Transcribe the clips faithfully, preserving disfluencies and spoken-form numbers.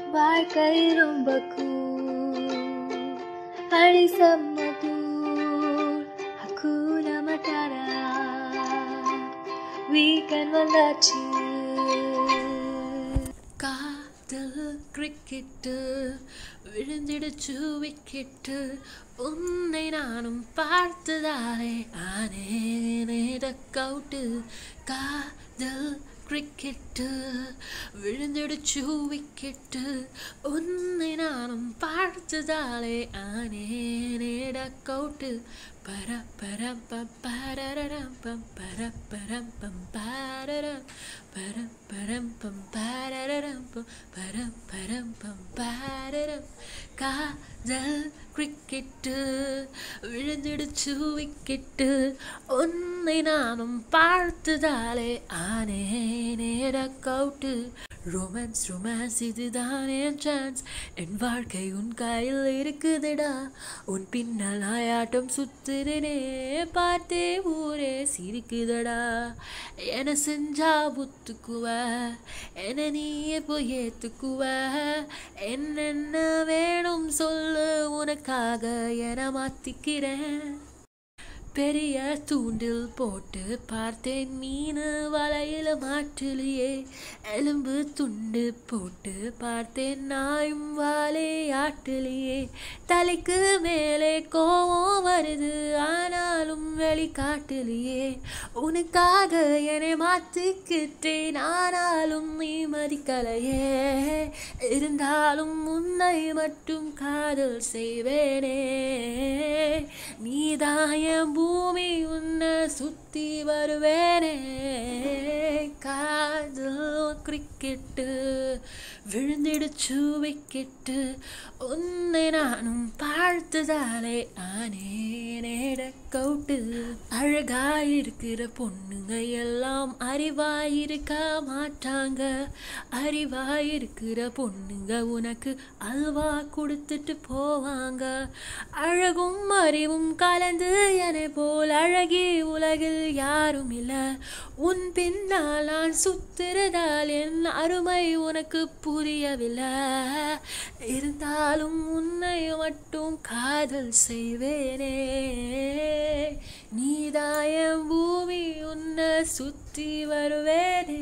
வாழ்க்கை ரொம்ப கூல் அடி சம்மதூர் ஹக்கூனா மட்டாரா வீக்கெண்ட் வந்தாச்சு காதல் கிரிக்கெட்டு விழுந்திடுச்சு விக்கெட்டு உன்னை நானும் பார்த்ததாலே ஆனேனே டக்கவுட்டு காதல் கிரிக்கெட்டு விழுந்திடுச்சு விக்கெட்டு உன்னை நானும் பார்த்ததாலே ஆனேனே டக்கவுட்டு பர பரம் பம் பரரம் பம் பர பரம் பம் பரரம் பர பரம் பம் பரரம் பம் பர பரம் பம் பரரம் காதல் கிரிக்கெட்டு விழுந்திடுச்சு விக்கெட்டு உன்னை நானும் பார்த்ததாலே ஆனேனே டக்கவுட்டு ரொமான்ஸ் ரொமான்ஸ் இதுதான் என் சான்ஸ் என் வாழ்க்கை உன் கையில் இருக்குதுடா உன் பின்னால் நாயாட்டம் சுத்துறனே பார்த்தே ஊரே சிரிக்குதடா என செஞ்சா புத்துக்குவ என நீயே போய் ஏத்துக்குவ என்னென்ன வேணும் சொல்லு உனக்காக என மாத்திக்கிறேன் பெரிய தூண்டில் போட்டு பார்த்தேன் மீன் வலையில மாட்டிலேயே எலும்பு துண்டு போட்டு பார்த்தேன் நாயும் வாலே ஆட்டிலேயே தலைக்கு மேலே கோவம் வருது ஆனாலும் வெளிக்காட்டிலேயே உனக்காக என்னை மாத்திக்கிட்டேன் ஆனாலும் நீ மதிக்கலையே இருந்தாலும் உன்னை மட்டும் காதல் செய்வேனே நீதாயம் பூமி உன்னை சுத்தி வருவேனே காதல் கிரிக்கெட்டு விழுந்திடுச்சு விக்கெட்டு உன்னை நானும் பார்த்ததாலே ஆனேனே டக்கவுட்டு அழகாயிருக்கிற பொண்ணுங்க எல்லாம் அறிவாயிருக்க மாட்டாங்க அறிவாயிருக்கிற பொண்ணுங்க உனக்கு அல்வா கொடுத்துட்டு போவாங்க அழகும் அறிவும் கலந்து என்னை போல் அழகி உலகில் யாரும் இல்லை உன் பின்னால் நான் சுத்துறதால் என் அருமை உனக்கு புரியவில்லை இருந்தாலும் உன்னை மட்டும் காதல் செய்வேனே நீதாயம் பூமி உன்னை சுத்தி வருவேனே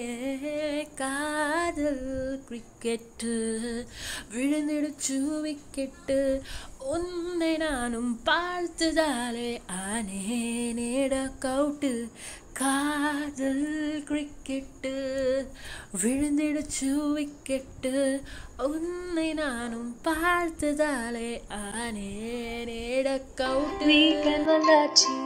காதல் கிரிக்கெட்டு விழுந்திடுச்சு விக்கெட்டு உன்னை நானும் பார்த்ததாலே ஆனேனே டக்கவுட்டு காதல் கிரிக்கெட்டு விழுந்திடுச்சு விக்கெட்டு உன்னை நானும் பார்த்ததாலே ஆனேனே டக்கவுட்டு வீக்கெண்ட் வந்தாச்சு